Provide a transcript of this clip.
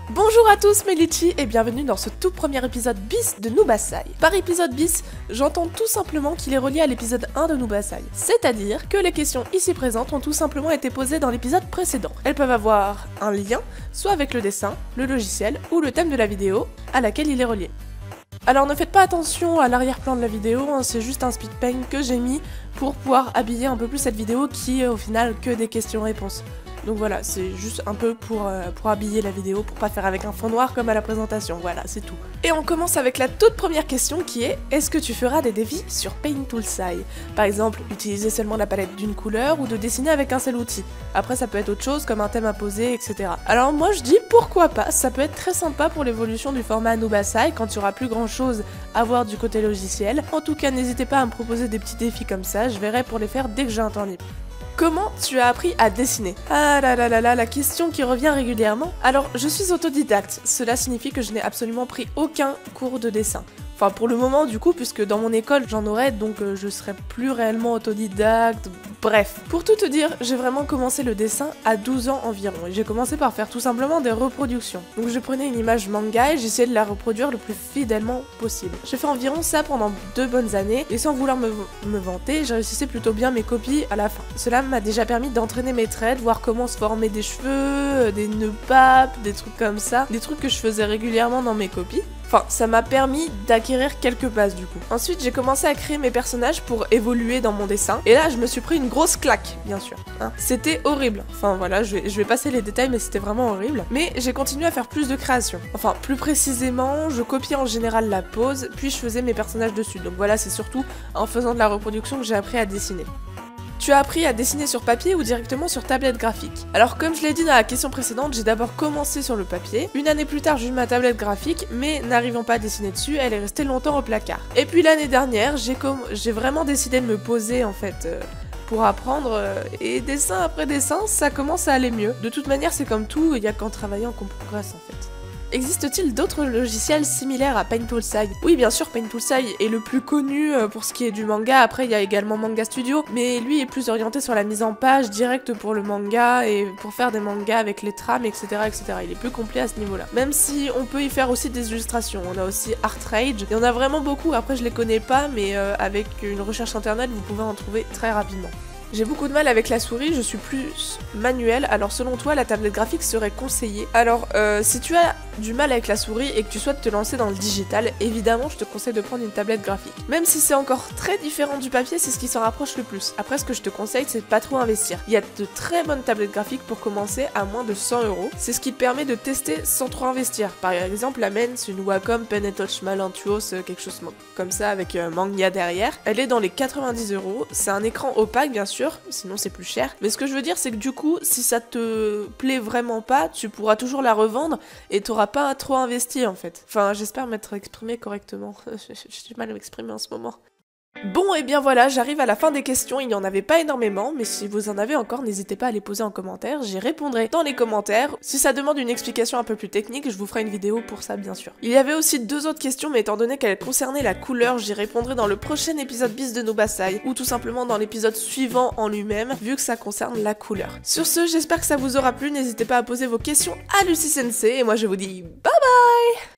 Bonjour à tous mes litchis et bienvenue dans ce tout premier épisode bis de Nubasai. Par épisode bis, j'entends tout simplement qu'il est relié à l'épisode 1 de Nubasai. C'est-à-dire que les questions ici présentes ont tout simplement été posées dans l'épisode précédent. Elles peuvent avoir un lien, soit avec le dessin, le logiciel ou le thème de la vidéo à laquelle il est relié. Alors ne faites pas attention à l'arrière-plan de la vidéo, hein, c'est juste un speed paint que j'ai mis pour pouvoir habiller un peu plus cette vidéo qui est au final que des questions-réponses. Donc voilà, c'est juste un peu pour habiller la vidéo, pour pas faire avec un fond noir comme à la présentation, voilà, c'est tout. Et on commence avec la toute première question qui est: est-ce que tu feras des défis sur Paint Toolsai? Par exemple, utiliser seulement la palette d'une couleur ou de dessiner avec un seul outil. Après ça peut être autre chose comme un thème à poser, etc. Alors moi je dis pourquoi pas, ça peut être très sympa pour l'évolution du format Nubasai quand il n'y aura plus grand chose à voir du côté logiciel. En tout cas n'hésitez pas à me proposer des petits défis comme ça, je verrai pour les faire dès que j'ai un temps libre. Comment tu as appris à dessiner? Ah là là là là, la question qui revient régulièrement. Alors, je suis autodidacte, cela signifie que je n'ai absolument pris aucun cours de dessin. Enfin, pour le moment, du coup, puisque dans mon école, j'en aurais, donc je serais plus réellement autodidacte, bref. Pour tout te dire, j'ai vraiment commencé le dessin à 12 ans environ, et j'ai commencé par faire tout simplement des reproductions. Donc je prenais une image manga et j'essayais de la reproduire le plus fidèlement possible. J'ai fait environ ça pendant 2 bonnes années, et sans vouloir me vanter, je réussissais plutôt bien mes copies à la fin. Cela m'a déjà permis d'entraîner mes traits, de voir comment se former des cheveux, des nœuds papes, des trucs comme ça, des trucs que je faisais régulièrement dans mes copies. Enfin, ça m'a permis d'acquérir quelques bases du coup. Ensuite, j'ai commencé à créer mes personnages pour évoluer dans mon dessin. Et là, je me suis pris une grosse claque, bien sûr. Hein. C'était horrible. Enfin voilà, je vais passer les détails, mais c'était vraiment horrible. Mais j'ai continué à faire plus de créations. Enfin, plus précisément, je copiais en général la pose, puis je faisais mes personnages dessus. Donc voilà, c'est surtout en faisant de la reproduction que j'ai appris à dessiner. Tu as appris à dessiner sur papier ou directement sur tablette graphique? Alors comme je l'ai dit dans la question précédente, j'ai d'abord commencé sur le papier. Une année plus tard, j'ai eu ma tablette graphique, mais n'arrivant pas à dessiner dessus, elle est restée longtemps au placard. Et puis l'année dernière, j'ai vraiment décidé de me poser en fait pour apprendre, et dessin après dessin, ça commence à aller mieux. De toute manière, c'est comme tout, il y a qu'en travaillant qu'on progresse en fait. Existe-t-il d'autres logiciels similaires à Paint Toolsai? Oui, bien sûr, Paint Toolsai est le plus connu pour ce qui est du manga. Après, il y a également Manga Studio, mais lui est plus orienté sur la mise en page directe pour le manga et pour faire des mangas avec les trames, etc., etc. Il est plus complet à ce niveau-là. Même si on peut y faire aussi des illustrations. On a aussi ArtRage. Il y en a vraiment beaucoup. Après, je les connais pas, mais avec une recherche internet, vous pouvez en trouver très rapidement. J'ai beaucoup de mal avec la souris, je suis plus manuelle, alors selon toi la tablette graphique serait conseillée. Alors si tu as du mal avec la souris et que tu souhaites te lancer dans le digital, évidemment je te conseille de prendre une tablette graphique. Même si c'est encore très différent du papier, c'est ce qui s'en rapproche le plus. Après ce que je te conseille c'est de pas trop investir. Il y a de très bonnes tablettes graphiques pour commencer à moins de 100 €. C'est ce qui te permet de tester sans trop investir. Par exemple la mienne c'est une Wacom Pen & Touch Malantuos, quelque chose comme ça avec manga derrière. Elle est dans les 90 €, c'est un écran opaque bien sûr, sinon c'est plus cher. Mais ce que je veux dire c'est que du coup, si ça te plaît vraiment pas, tu pourras toujours la revendre et t'auras pas à trop investi en fait. Enfin, j'espère m'être exprimé correctement. J'ai du mal à m'exprimer en ce moment. Bon et bien voilà, j'arrive à la fin des questions, il n'y en avait pas énormément, mais si vous en avez encore, n'hésitez pas à les poser en commentaire, j'y répondrai dans les commentaires. Si ça demande une explication un peu plus technique, je vous ferai une vidéo pour ça bien sûr. Il y avait aussi 2 autres questions, mais étant donné qu'elles concernaient la couleur, j'y répondrai dans le prochain épisode bis de Nubasai, ou tout simplement dans l'épisode suivant en lui-même, vu que ça concerne la couleur. Sur ce, j'espère que ça vous aura plu, n'hésitez pas à poser vos questions à Lucie Sensei, et moi je vous dis bye bye.